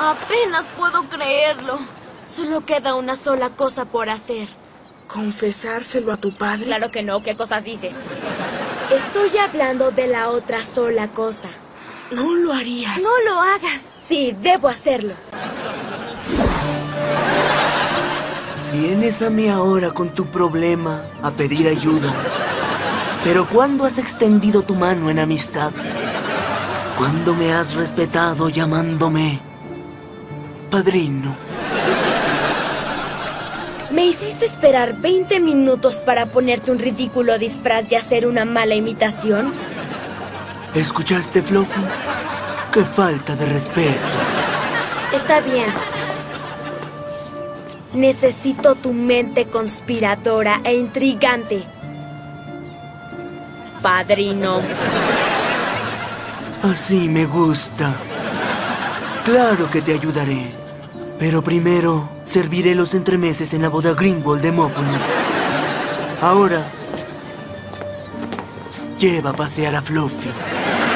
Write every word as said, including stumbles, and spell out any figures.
Apenas puedo creerlo. Solo queda una sola cosa por hacer. ¿Confesárselo a tu padre? Claro que no. ¿Qué cosas dices? Estoy hablando de la otra sola cosa. No lo harías. No lo hagas. Sí, debo hacerlo. Vienes a mí ahora con tu problema a pedir ayuda. Pero ¿cuándo has extendido tu mano en amistad? ¿Cuándo me has respetado llamándome padrino? Me hiciste esperar veinte minutos para ponerte un ridículo disfraz y hacer una mala imitación. ¿Escuchaste, Fluffy? ¡Qué falta de respeto! Está bien. Necesito tu mente conspiradora e intrigante, padrino. Así me gusta. Claro que te ayudaré. Pero primero serviré los entremeses en la boda Grindelwald de Mópolis. Ahora, lleva a pasear a Fluffy.